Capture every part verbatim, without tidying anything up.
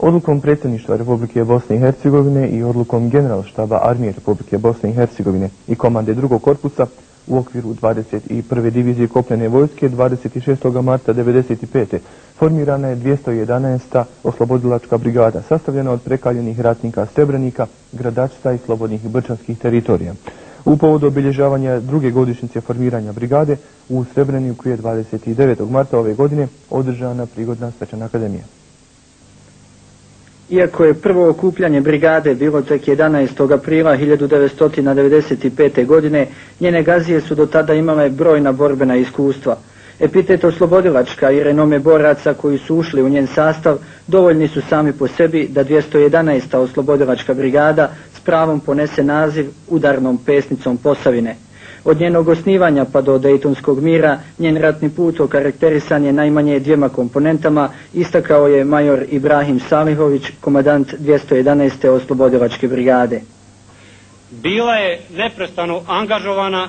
Odlukom predsjedništva Republike Bosne i Hercegovine i odlukom Generalštaba Armije Republike Bosne i Hercegovine i komande drugog korpusa u okviru dvadeset prve divizije kopnene vojske dvadeset šestog marta devedeset pete. formirana je dvjesto jedanaesta oslobodilačka brigada, sastavljena od prekaljenih ratnika Srebrenika, Gradačca i slobodnih brčanskih teritorija. U povodu obilježavanja druge godišnjice formiranja brigade u Srebreniku je dvadeset devetog marta ove godine održana prigodna svečana akademija. Iako je prvo okupljanje brigade bilo tek jedanaestog aprila hiljadu devetsto devedeset pete. godine, njene gazije su do tada imale brojna borbena iskustva. Epitet oslobodilačka i renome boraca koji su ušli u njen sastav dovoljni su sami po sebi da dvjesto jedanaesta oslobodilačka brigada s pravom ponese naziv udarnom pesnicom Posavine. Od njenog osnivanja pa do Dejtonskog mira njen ratni put okarakterisan je najmanje dvijema komponentama, istakao je major Ibrahim Salihović, komadant dvjesto jedanaeste oslobodilačke brigade. Bila je neprestano angažovana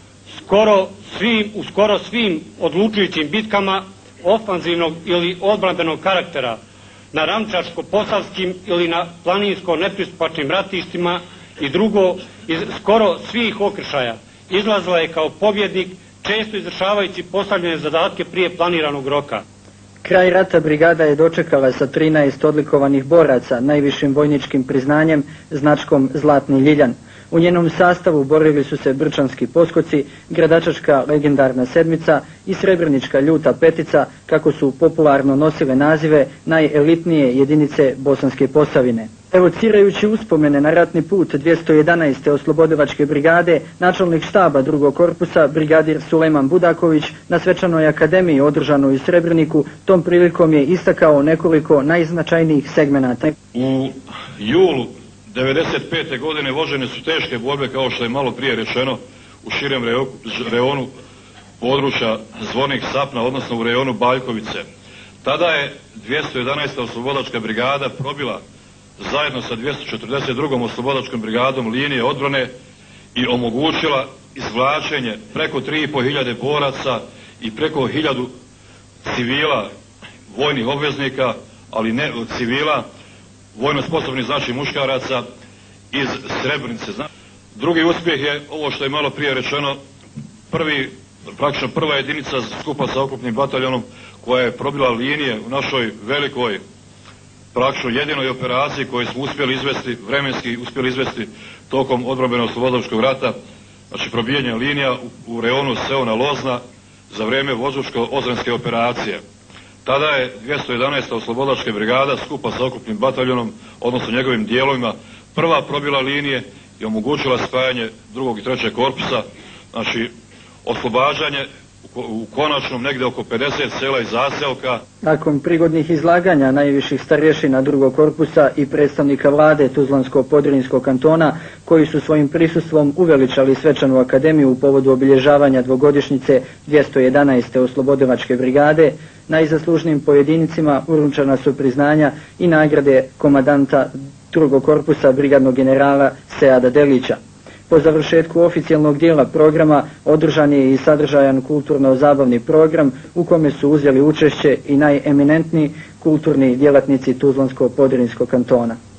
skoro svim, u skoro svim odlučujućim bitkama ofanzivnog ili odbrambenog karaktera na Ramčarsko-Posavskim ili na planinsko-nepristupačnim ratištima i drugo iz skoro svih okršaja. Izlazila je kao pobjednik, često izvršavajući postavljene zadatke prije planiranog roka. Kraj rata brigada je dočekala sa trinaest odlikovanih boraca, najvišim vojničkim priznanjem, značkom Zlatni ljiljan. U njenom sastavu borili su se brčanski poskoci, gradačačka legendarna sedmica i srebrenička ljuta petica, kako su popularno nosile nazive najelitnije jedinice Bosanske Posavine. Evocirajući uspomene na ratni put dvjesto jedanaeste oslobodilačke brigade, načelnik štaba drugog korpusa, brigadir Sulejman Budaković, na svečanoj akademiji održanoj u Srebreniku, tom prilikom je istakao nekoliko najznačajnijih segmenata. U julu devedeset pete. godine vožene su teške borbe, kao što je malo prije rečeno, u širem reonu područja Zvornik Sapna, odnosno u rejonu Baljkovice. Tada je dvjesto jedanaesta oslobodilačka brigada probila zajedno sa dvjesto četrdeset drugom oslobodilačkom brigadom linije odbrane i omogućila izvlačenje preko tri i po hiljade boraca i preko hiljadu civila, vojnih obveznika, ali ne civila, vojno sposobnih, znači muškaraca, iz Srebrenice. Drugi uspjeh je ovo što je malo prije rečeno, prvi, praktično prva jedinica skupa sa oklopnim bataljonom koja je probila linije u našoj velikoj, praktično jedinoj operaciji koju smo uspjeli izvesti, vremenski uspjeli izvesti tokom odbrambenog oslobodilačkog rata, znači probijanje linija u, u rejonu Seona Lozna za vrijeme Voždovsko-Ozrenske operacije. Tada je dvjesto jedanaesta oslobodilačka brigada skupa sa oklopnim bataljonom, odnosno njegovim dijelovima, prva probila linije i omogućila spajanje drugog i trećeg korpusa, znači oslobađanje u konačnom negdje oko pedeset sela i zaselka. Nakon prigodnih izlaganja najviših starješina drugog korpusa i predstavnika vlade Tuzlansko-Podrinjskog kantona, koji su svojim prisustvom uveličali svečanu akademiju u povodu obilježavanja dvogodišnjice dvjesto jedanaeste oslobodilačke brigade, najzaslužnijim pojedinicima uručena su priznanja i nagrade komadanta drugog korpusa brigadnog generala Seada Delića. Po završetku oficijalnog dijela programa održan je i sadržajan kulturno-zabavni program u kome su uzeli učešće i najeminentniji kulturni djelatnici Tuzlansko-Podrinjskog kantona.